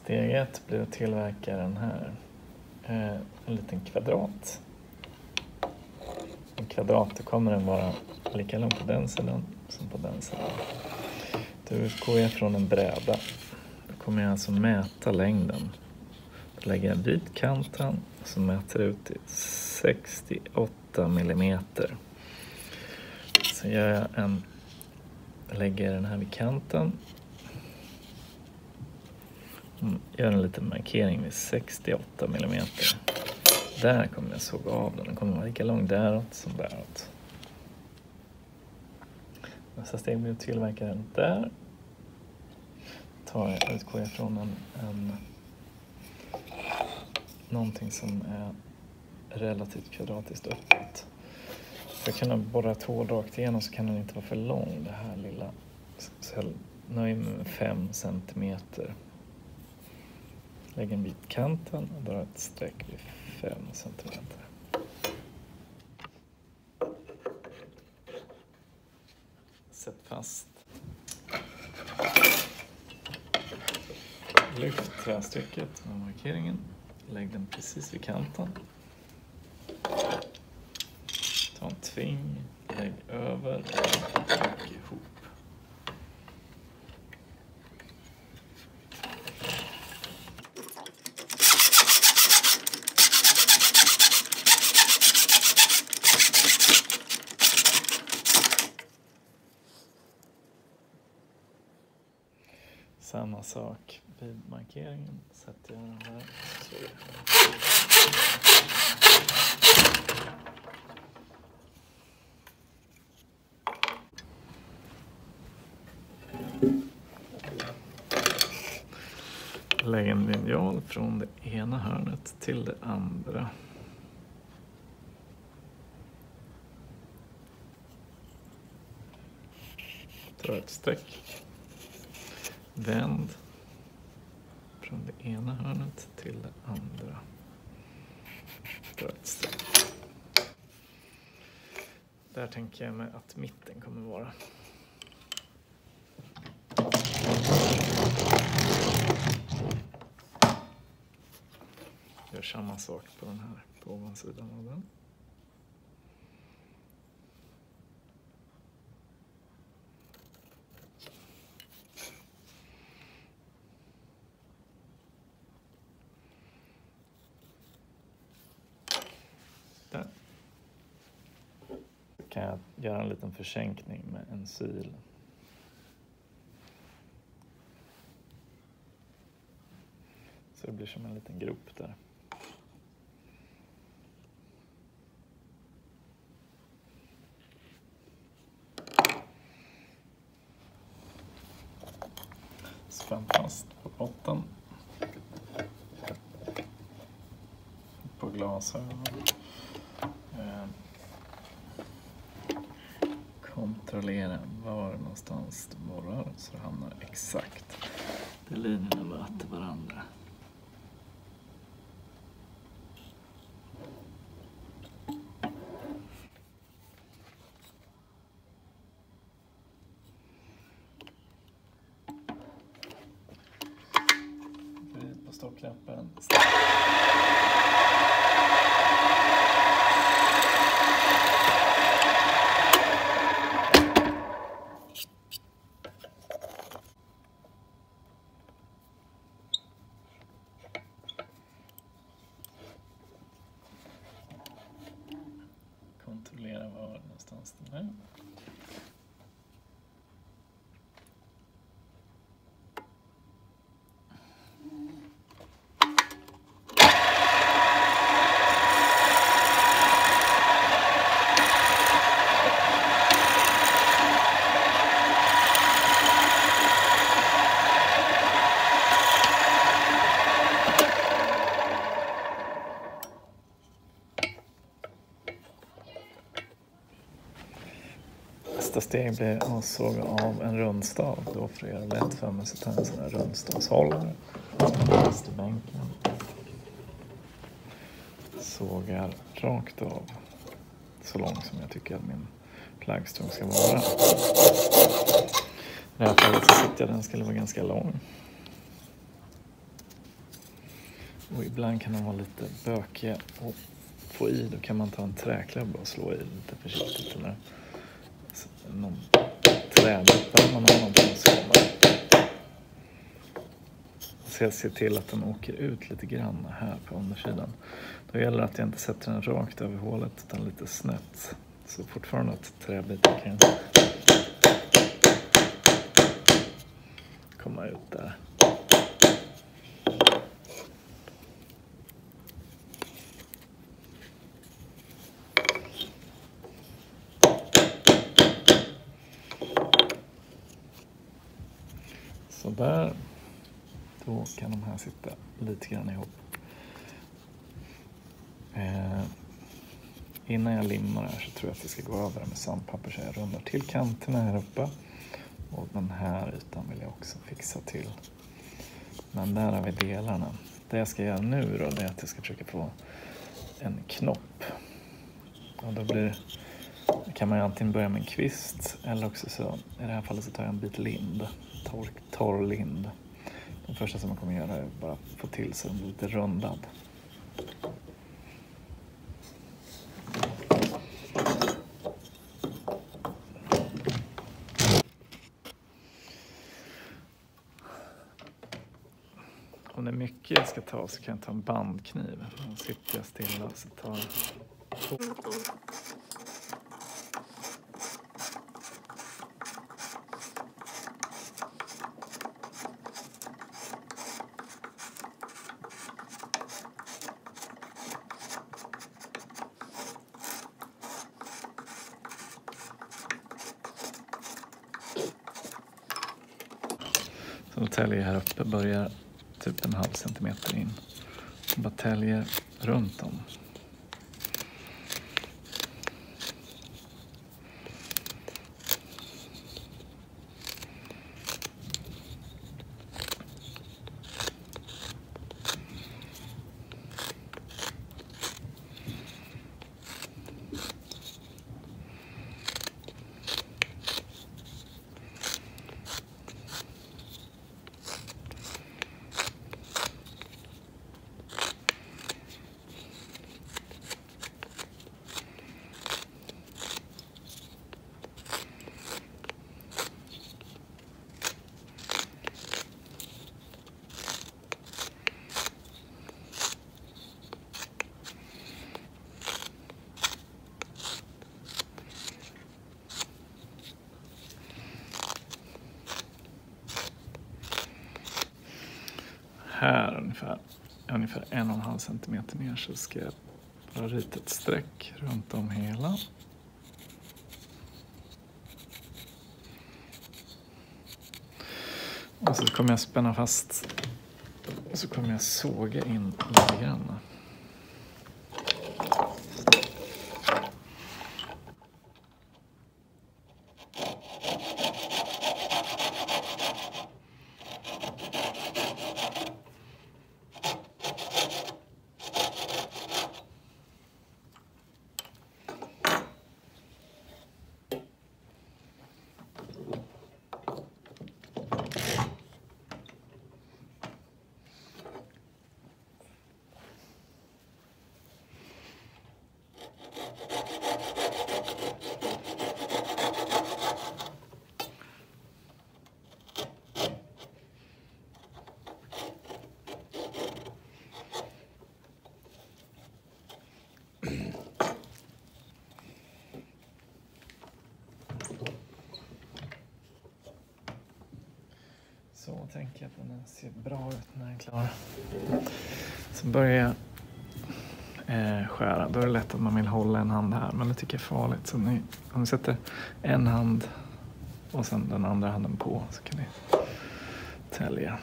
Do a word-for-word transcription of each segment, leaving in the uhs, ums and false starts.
Steg ett blir att tillverka den här. Eh, en liten kvadrat. En kvadrat, då kommer den vara lika lång på den sidan som på den sidan. Då utgår jag från en bräda. Då kommer jag alltså mäta längden. Då lägger jag vid kanten och mäter ut till sextioåtta millimeter. Så gör jag en, lägger den här vid kanten. Gör en liten markering vid sextioåtta millimeter. Där kommer jag såga av den. Den kommer vara lika lång däråt som däråt. Nästa steg blir att tillverka den där. Tar jag, utgår jag från en, en någonting som är relativt kvadratiskt öppet. För att kunna borra ett hål rakt igenom så kan den inte vara för lång, det här lilla. Så jag nöjer mig med fem centimeter. Lägger en bit kanten och drar ett streck vid fem centimeter. Sätt fast. Lyft trästycket med markeringen. Lägg den precis vid kanten. Ta en tving, lägg över och tryck ihop. Samma sak vid markeringen. Sätter jag den där. Så. Lägg en linjal från det ena hörnet till det andra. Dra ett streck. Vänd från det ena hörnet till det andra. Dra ett streck. Där tänker jag mig att mitten kommer vara. Gör samma sak på den här, på ovansidan av den. Där. Så kan jag göra en liten försänkning med en sil. Så det blir som en liten grop där. Spänn fast på botten. På glasögon. Eh, kontrollera var någonstans det borrar så det hamnar exakt där linjerna möter varandra. Vrid på stocklappen. Kontrollera var någonstans den är. Nästa steg blir att såga av en rundstav. Då får jag göra lätt för mig så tar jag en sån här rundstavshållare. Fast i bänken. Sågar rakt av. Så lång som jag tycker att min plaggstång ska vara. I det här fallet så tyckte jag att den skulle vara ganska lång. Och ibland kan de vara lite bökiga och få i. Då kan man ta en träklubba och slå i lite försiktigt. Eller någon trädbippa man har någonting som så jag ser till att den åker ut lite grann här på undersidan. Då gäller det att jag inte sätter den rakt över hålet utan lite snett. Så fortfarande att träbiten kan komma ut där. Så där, då kan de här sitta lite grann ihop. Eh, innan jag limmar här så tror jag att jag ska gå över med sandpapper så jag rundar till kanterna här uppe. Och den här ytan vill jag också fixa till. Men där har vi delarna. Det jag ska göra nu då, det är att jag ska försöka få en knopp. Och då blir, kan man ju antingen börja med en kvist eller också så, i det här fallet så tar jag en bit lind. Torr, torr lind. Det första som man kommer göra är bara få till så den blir lite rundad. Om det är mycket jag ska ta så kan jag ta en bandkniv. Då sitter jag stilla så tar så då täljer jag här uppe, börjar typ en halv centimeter in. Och bara täljer runt om. Här ungefär, ungefär en och en halv centimeter ner så ska jag bara rita ett streck runt om hela. Och så kommer jag spänna fast och så kommer jag såga in lite grann. Så tänker jag att den ser bra ut när den är klar. Så börjar jag eh, skära. Då är det lätt att man vill hålla en hand här. Men det tycker jag är farligt. Så ni, om ni sätter en hand och sen den andra handen på så kan ni tälja.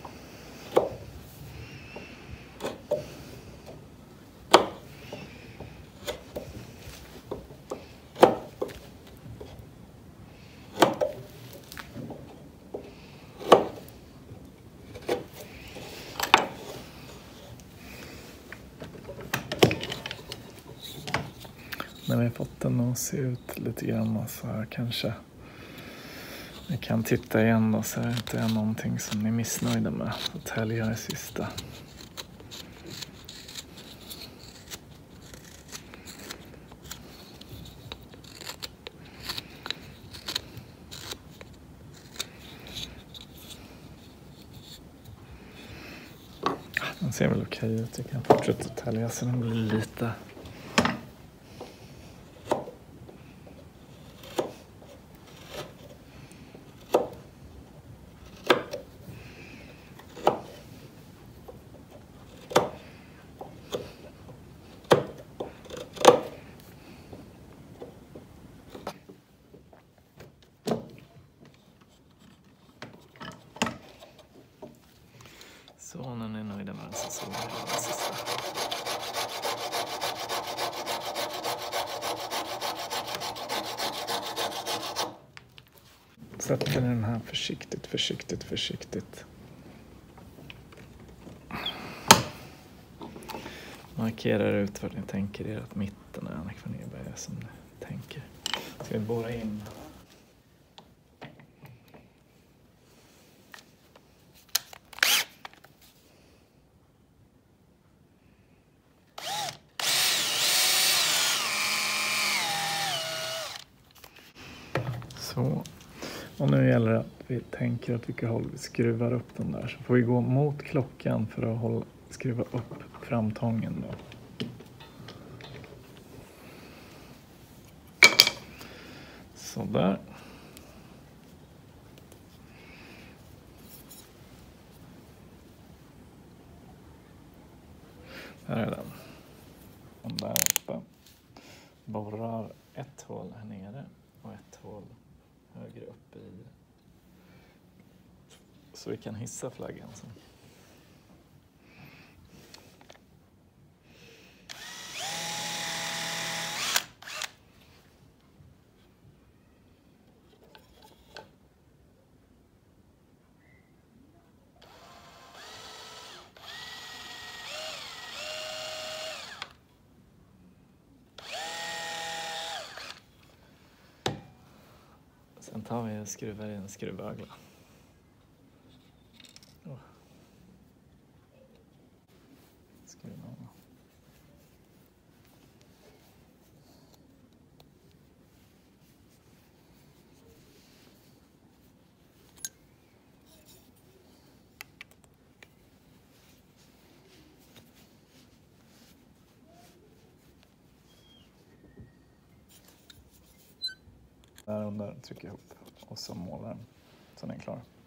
När vi har fått den att se ut lite grann så här kanske ni kan titta igen då så är det inte någonting som ni är missnöjda med. Så täljer jag det sista. ser väl okej ut. Jag kan fortsätta tälja så den blir lite. Så, nu är ni nöjda med den så såg jag den sista. Sätter den här försiktigt, försiktigt, försiktigt. Markerar ut vad ni tänker er att mitten är, Annika Nerberg, är som ni tänker. Ska vi borra in? Så, och nu gäller det att vi tänker att vilka håll vi skruvar upp den där. Så får vi gå mot klockan för att hålla, skruva upp framtången då. Så där. Här är den. Och där uppe. Borrar ett hål här nere och ett hål högre upp i. Så vi kan hissa flaggan sen. Sen tar vi och skruvar i en skruvögla. Oh. Skruvar. Där och där trycker jag ihop och så målar den så den är klar.